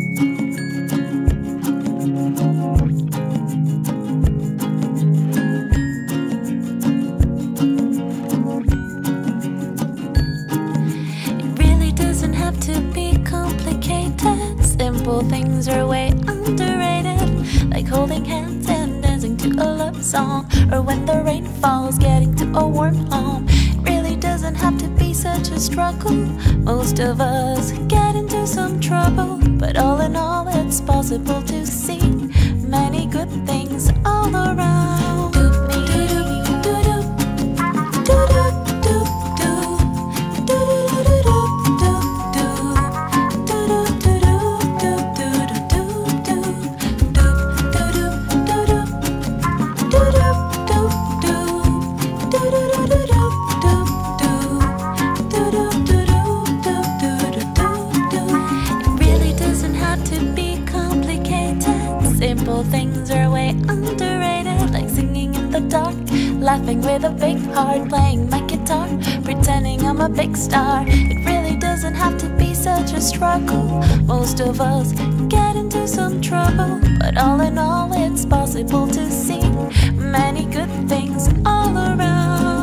Simple things are way underrated, like holding hands and dancing to a love song, or when the rain falls, getting to a warm home. It really doesn't have to be such a struggle. Most of us get into some trouble, but all in all it's possible to see many good things all around. Simple things are way underrated, like singing in the dark, laughing with a big heart, playing my guitar, pretending I'm a big star. It really doesn't have to be such a struggle. Most of us get into some trouble, but all in all it's possible to see many good things all around.